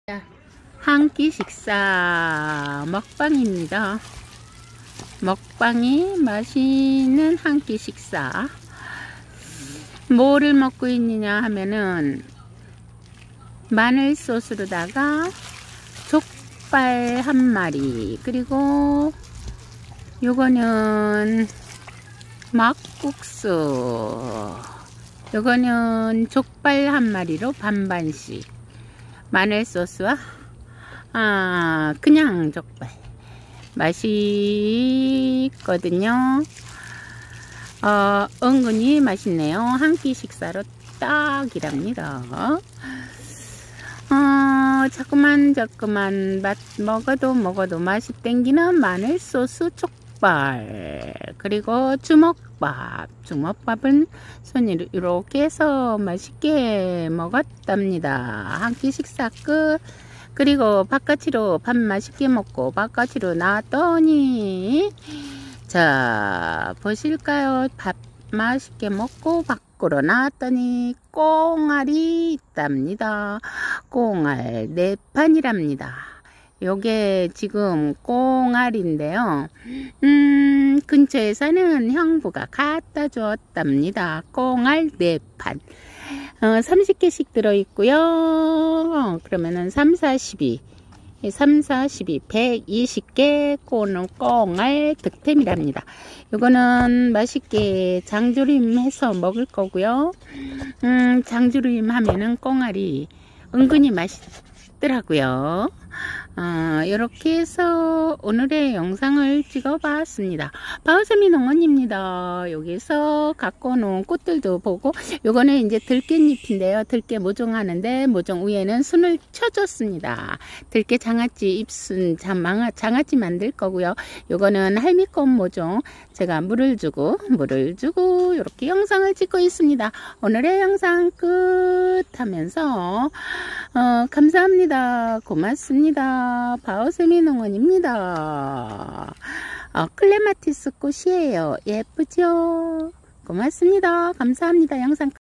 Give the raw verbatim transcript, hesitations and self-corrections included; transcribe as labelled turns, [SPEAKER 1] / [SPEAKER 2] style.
[SPEAKER 1] 한 끼 식사 먹방입니다. 먹방이 맛있는 한 끼 식사. 뭐를 먹고 있느냐 하면은 마늘 소스로다가 족발 한 마리, 그리고 요거는 막국수, 요거는 족발 한 마리로 반반씩, 마늘 소스와 아 그냥 족발 맛있거든요. 어, 은근히 맛있네요. 한 끼 식사로 딱이랍니다. 어, 자꾸만 자꾸만 맛 먹어도 먹어도 맛이 땡기는 마늘 소스 족발, 그리고 주먹밥. 주먹밥은 손이 이렇게 해서 맛있게 먹었답니다. 한 끼 식사 끝. 그리고 바깥으로 밥 맛있게 먹고 바깥으로 나왔더니, 자 보실까요? 밥 맛있게 먹고 밖으로 나왔더니 꽁알이 있답니다. 꽁알 네 판이랍니다. 요게 지금 꽁알인데요. 음, 근처에 사는 형부가 갖다 주었답니다. 꽁알 네 판. 어, 삼십 개씩 들어있고요. 어, 그러면은 삼, 사, 십이. 삼, 사, 십이. 백이십 개 꼬는 꽁알 득템이랍니다. 요거는 맛있게 장조림 해서 먹을 거고요. 음, 장조림 하면은 꽁알이 은근히 맛있더라고요. 어, 이렇게 해서 오늘의 영상을 찍어 봤습니다. 바우세미 농원입니다. 여기서 갖고 놓은 꽃들도 보고, 요거는 이제 들깨잎인데요. 들깨 모종하는데 모종 위에는 순을 쳐줬습니다. 들깨 장아찌 잎순 장아찌 만들 거고요. 요거는 할미꽃 모종, 제가 물을 주고 물을 주고 이렇게 영상을 찍고 있습니다. 오늘의 영상 끝 하면서 어, 감사합니다. 고맙습니다. 바우세미 농원입니다. 어, 클레마티스 꽃이에요. 예쁘죠? 고맙습니다. 감사합니다. 영상